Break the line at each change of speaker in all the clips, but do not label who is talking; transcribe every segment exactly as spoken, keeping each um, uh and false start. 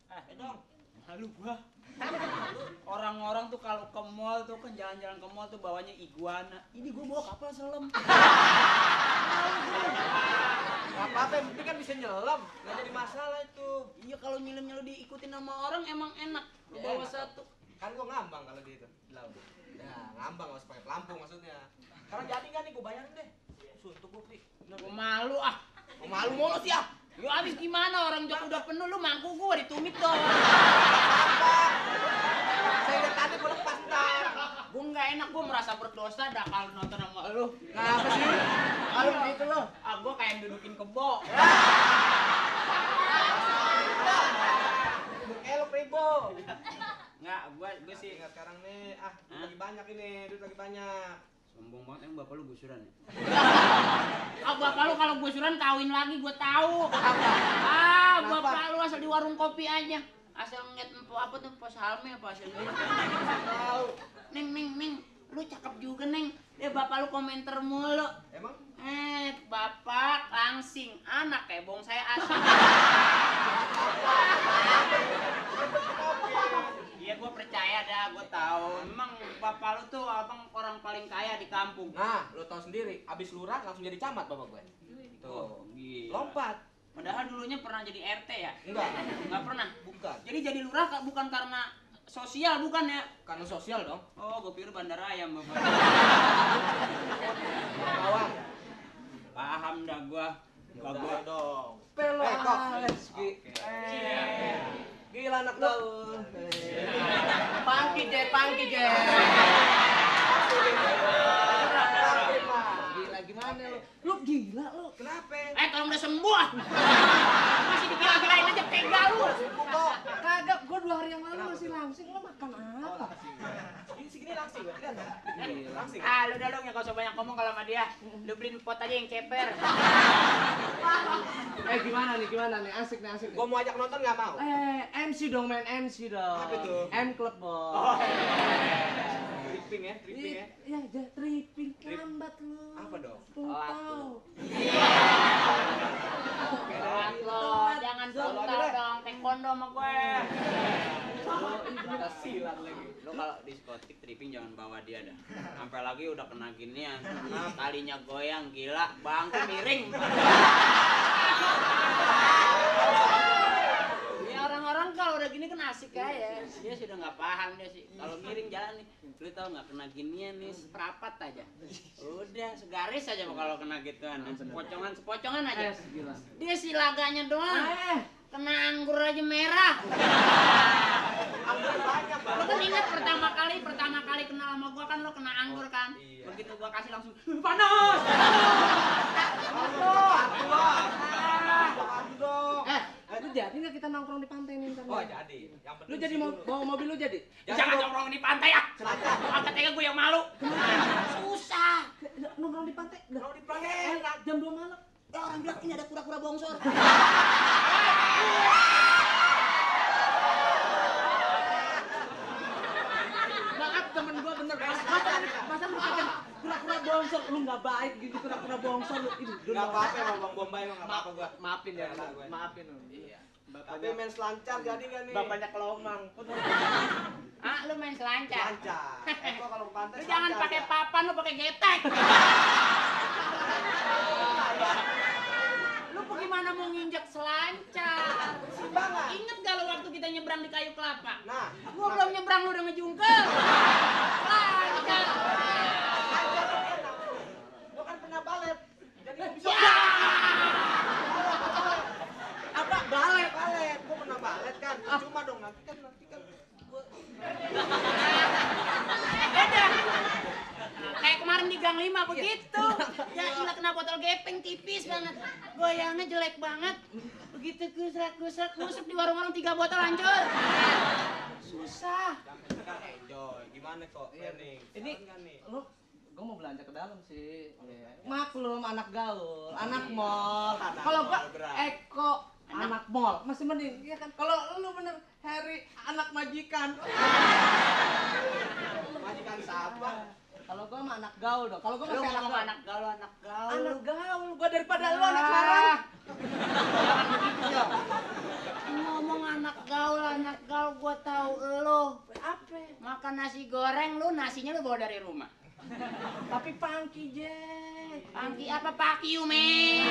Eh dong, malu gua. Orang-orang tuh kalau ke mall tuh kan jalan-jalan ke mall tuh bawanya iguana. Ini gua bawa kapal selam.
Gak apa-apa, yang penting kan bisa nyelam. Gak jadi masalah itu.
Iya kalau nyelam-nyelam diikutin sama orang emang enak. Lu
Ya,
bawa
enak.
satu.
Kan gua ngambang kalau di itu. di laut. Ya, ngambang harus pakai pelampung maksudnya. Sekarang jadi nggak nih? Gua bayarin deh. Suntuk gua, Pri.
Gua malu ah.
Gua malu mulu sih ah.
Yo abis gimana orang jok udah penuh lu mangku gua ditumit dong.
Saya udah tadi gua lepas ntar.
Gua nggak enak, gua merasa berdosa dah kalau nonton sama lu.
Kenapa sih? Kalau begitu lo.
Ah gua kayak dudukin kebo.
Eh lo pribo.
Nggak, gua gua sih
Ingat sekarang nih, ah
Hah?
lagi banyak ini, duit lagi banyak.
sombong banget emang bapak lu gusuran ya. Ah bapak lu kalau gusuran kawin lagi gua tahu. Ah
Kenapa?
bapak lu asal di warung kopi aja. Asal ngeliat empo apa tuh pos halme apa asal gitu.
Tahu.
Neng neng neng, lu cakep juga neng. Eh bapak lu komentar mulu.
Emang?
Eh bapak langsing, anak kayak bong saya asli. Iya gua percaya dah, gua tahu. Emang bapak lu tuh abang orang paling kaya di kampung.
Nah, lo tau sendiri, abis lurah langsung jadi camat bapak gue.
Oh, gila.
Lompat.
Padahal dulunya pernah jadi R T ya?
Enggak,
Nggak pernah.
bukan.
Jadi jadi lurah ka- bukan karena sosial bukan ya?
Karena sosial dong.
Oh, gue pikir bandar ayam bapak.
Bawang.
Paham dah gua. Gua
Udah
gua.
dong.
Pelo
Eh, kok.
Alex, Gi.
Eh. Gila anak gaul.
Pangki Je, pangki Je. Gila gimana lu? Lu gila lu.
Kenapa?
Eh, tolong udah sembuh. ah. Masih digila-gilain aja tega lu.
Sibuk kok.
Kagak, gua dua hari yang lalu masih langsing. Lu makan apa?
Segini segini langsing gua lihat dong. Langsing.
Ah, lu dah lu nggak usah banyak ngomong kalau sama dia. Lu beliin pot aja yang ceper.
Eh gimana nih, gimana nih? Asik nih, asik nih.
Gua mau ajak nonton nggak mau.
Eh, M C dong, main M C dong.
Apa tuh?
M Club, Bos.
Oh. Tripping ya, tripping ya.
Iya, ja, tripping lambat lu.
Apa dong?
Tahu.
Telat lo, jangan
Solo aja
brutal
deh.
dong, taekwondo sama gue.
Kita silat lagi.
Lu kalau diskotik tripping jangan bawa dia dah. Sampai lagi udah kena ginian. Talinya goyang gila, bangku miring. Ya orang-orang kalau udah gini kan asik aja. Dia sudah nggak paham dia sih. Kalau miring jalan nih, lu tau nggak kena ginian nih rapat aja. Udah segaris aja kalau kena gituan. Sepocongan sepocongan aja.
Eh, gila.
Dia si laganya doang.
Eh,
Kena anggur aja merah.
Anggur banyak
Lu kan ingat pertama kali, pertama kali kenal sama gua kan lu kena anggur kan?
Iya.
Begitu gua kasih langsung panas.
Aduh dong.
eh, lu jadi nggak kita nongkrong di pantai nih ntar?
Oh jadi. Yang penting
Lu jadi
isi
mau
dulu.
bawa mobil lu jadi?
Jadi
Jangan
gua-
nongkrong di pantai ya.
Selatan.
Angkat tega gua yang malu. Susah.
Nggak, nongkrong di pantai? Nggak.
Nongkrong di pantai
Eh,
enak.
jam dua malam.
Ya orang bilang ini ada kura-kura bongsor.
Maaf temen gua bener. Masa masa lu kata kura-kura bongsor, lu nggak baik gitu kura-kura bongsor lu. Ini
Nggak apa-apa emang Bang Bombay emang nggak apa-apa gua.
Maafin ya,
Enak gue.
maafin lu.
Iya. Tapi
Bapaknya,
main selancar jadi nggak nih?
bapaknya kelomang.
Ah, lu main selancar.
Selancar. Eh gua kalau ke pantai
Lu jangan
selancar
pakai
aja.
papan, lu pakai getek. Lu bagaimana mau nginjak selancar?
Simbangan.
Ingat gak lu waktu kita nyebrang di kayu kelapa?
Nah,
Gua belum nyebrang lu udah ngejungkel. Lancar.
selancar kan enak. Gua kan pernah balet. Jadi gua bisa
Ya.
apa balet balet gua pernah balet kan cuma dong nanti kan nanti kan gua
Beda. Kayak kemarin di Gang lima begitu. Ya ilah kena botol gepeng tipis banget. Goyangnya jelek banget. Begitu gusrak-gusrak musuk di warung-warung tiga botol hancur. Susah.
yang kan enjoy gimana kok planning
Ini
Sekarang kan nih
lu gua mau belanja ke dalam sih. Maklum anak gaul, anak mall.
Anak
Kalau gua
mall, berat.
Eko anak mall masih mending, iya kan? Kalau lu bener Harry anak majikan.
majikan siapa
Kalau gua mah anak gaul dong. Kalau gua
Lu
masih anak
ngomong
gaul.
anak gaul, anak gaul.
Anak gaul, gua daripada lu anak haram.
Ngomong Ngomong anak gaul, anak gaul, gua tahu lo.
Apa?
Makan nasi goreng lu, nasinya lu bawa dari rumah.
Tapi pangki, Jack.
Pangki apa pakiu, men?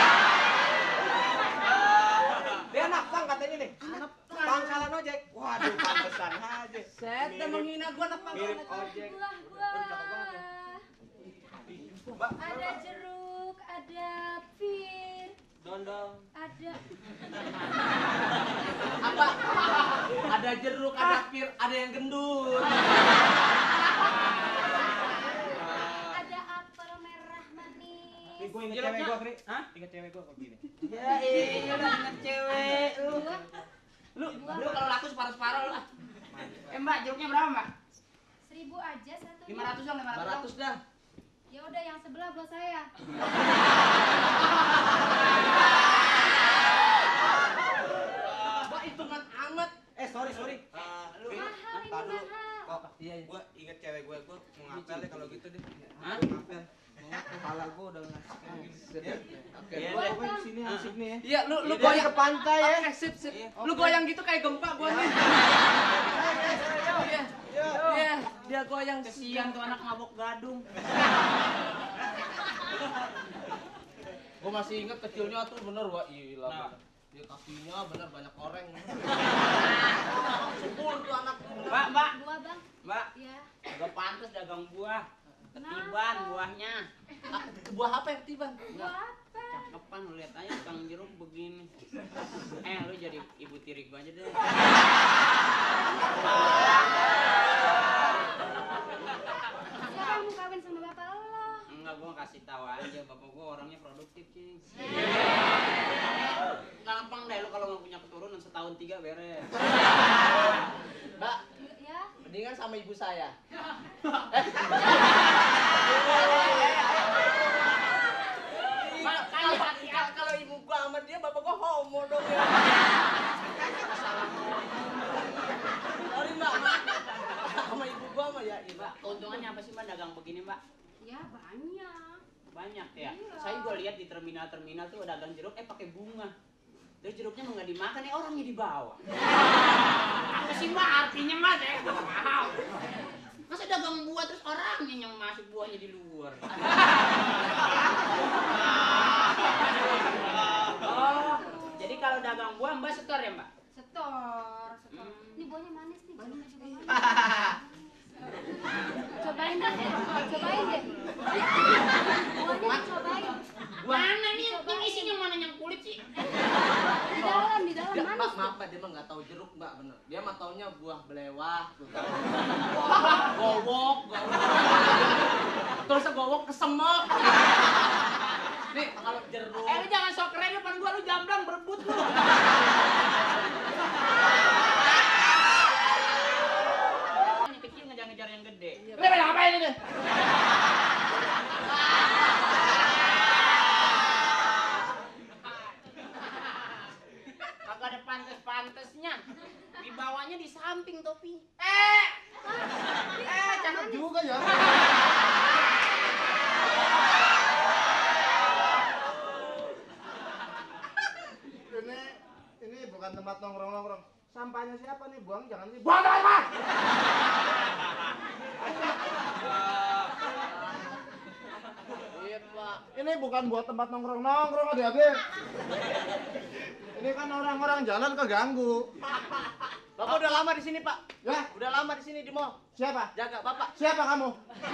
Dia anak pang katanya nih.
Anak
Pangkalan ojek. Waduh, pantesan aja.
Set, udah menghina gua anak pangkalan.
Mirip ojek.
Buah-buah.
Aduh, cakep banget ya. Mbak,
Ada jeruk, ada pir,
dondong.
ada
Apa? Ada jeruk, ada pir, ada yang gendut.
ada apel merah manis.
Gue inget
Jeruknya?
cewek gue, Kri.
Hah?
Inget cewek gue kok gini.
Ya iya lah inget cewek lu.
Buah,
Lu, lu kalau laku separuh-separuh lu. ah. Eh mbak, jeruknya berapa mbak?
seribu aja satu.
lima ratus dong, lima
lima
ratus
ratus dah.
Ya udah yang sebelah buat saya.
Mbak hitungan amat.
Eh, sorry, sorry. Eh, lu
Mahal ini
tar dulu.
mahal.
Kok iya, gue inget cewek gue, gue mau ngapel deh kalau gitu deh.
Hah?
Gua ngapel. Kepala gue udah ngasih.
Iya.
Oke.
Iya,
Gue
deh.
gue di sini asik nih ya.
Iya, lu lu
Ini
goyang
ke pantai ya.
Oke, sip sip.
Iya.
Lu
Oke.
goyang gitu kayak gempa gua nih. Iya. Iya, dia goyang
Kesian tuh anak mabok gadung.
Gua masih inget kecilnya tuh bener wah gila.
Nah.
bener. Dia kakinya bener banyak oreng. Subur tuh anak.
Mbak, mbak,
Buah bang.
mbak.
Ya.
Gak pantas dagang buah. Ketiban
Kenapa?
buahnya.
Ah, buah apa yang tiban?
Buah apa?
Cakepan lu lihat aja tukang jeruk begini. Eh lu jadi ibu tiri gua aja deh.
Siapa yang mau kawin sama bapak lo?
Enggak, gua kasih tahu aja bapak gua orangnya produktif, Cing. Gampang deh lu kalau nggak punya keturunan setahun tiga beres.
Mbak,
Ya.
mendingan sama ibu saya.
Mbak, kan
Kalau
hati-
kalau- kalau ibu gua sama dia, bapak gua homo dong ya. Sorry mbak, maaf. Sama ibu gua mah ya, iya,
Mbak, keuntungannya apa sih mbak dagang begini mbak?
Ya banyak.
Banyak ya.
Iya.
Saya gua lihat di terminal-terminal tuh dagang jeruk eh pakai bunga. Terus jeruknya mau nggak dimakan eh orangnya dibawa. Apa sih mbak artinya mbak? Saya nggak paham. Masa dagang buah terus orangnya yang masuk buahnya di luar. Oh, jadi kalau dagang buah mbak setor ya mbak?
Setor, setor.
Hmm.
Ini buahnya manis nih, jeruknya juga manis. Cobain deh, cobain deh. Buahnya dicobain.
Mana nih yang yang isinya mana yang kulit sih?
Di dalam, di dalam
Dia,
manis.
mbak, maaf mbak, dia mah nggak tahu jeruk mbak, bener. Dia mah taunya buah belewah, gowok, gowok. Terus gowok kesemek. Nih kalau jeruk.
Eh lu jangan sok keren depan gua lu jamblang berebut lu. Yang kecil ngejar-ngejar yang gede. Lu pada ngapain ini? Kagak ada pantes-pantesnya. Di bawahnya di samping topi. Eh! Eh, cakep juga ya.
Ini ini bukan tempat nongkrong-nongkrong. Sampahnya siapa nih? Buang jangan sih. Buang tempat Mas.
Iya pak.
Ini bukan buat tempat nongkrong-nongkrong adik-adik. Ini kan orang-orang jalan keganggu.
Bapak udah lama di sini pak.
Ya,
Udah lama di sini di mall.
siapa?
Jaga bapak.
Siapa kamu?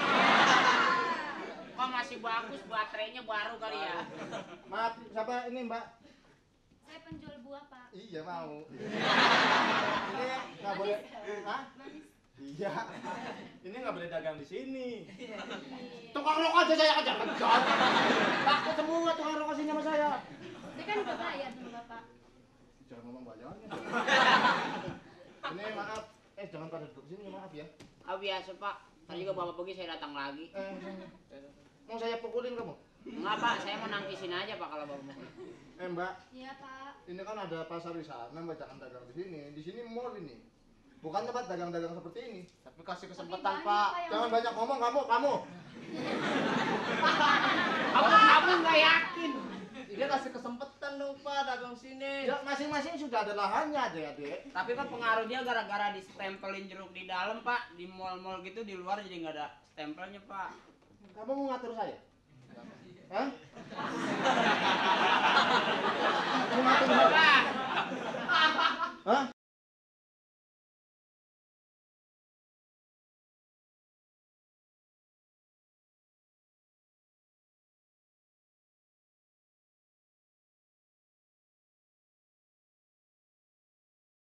Kok masih bagus baterainya baru kali ya?
Maaf, siapa ini Mbak?
Saya penjual buah, Pak.
Iya mau. Ini nggak boleh. Hah?
Manis.
Iya. Ini nggak boleh dagang di sini.
Tukang rokok aja saya kejar-kejar. Takut semua tukang rokok sini sama saya.
Saya kan udah bayar sama Bapak.
Jangan ngomong bayarnya. Ini maaf. Eh jangan pada duduk sini maaf ya.
Ah biasa pak. Tadi juga bapak pergi saya datang lagi.
Eh, mau saya pukulin kamu?
Enggak pak, saya mau nangkisin aja pak kalau bapak mau.
Eh Mbak,
Iya, Pak.
ini kan ada pasar di sana, Mbak jangan dagang di sini. Di sini mall ini. Bukan tempat dagang-dagang seperti ini.
Tapi kasih
Tapi
kesempatan
banyak,
pak.
yang
Jangan
mau-
banyak ngomong kamu, kamu.
Kamu kamu nggak yakin?
Dia kasih kesempatan dong pak dagang sini.
Ya masing-masing sudah ada lahannya, Adik-adik.
Tapi Pak pengaruh dia gara-gara ditempelin jeruk di dalam Pak, di mall-mall gitu, di luar jadi nggak ada stempelnya Pak.
Kamu mau ngatur saya? Hah?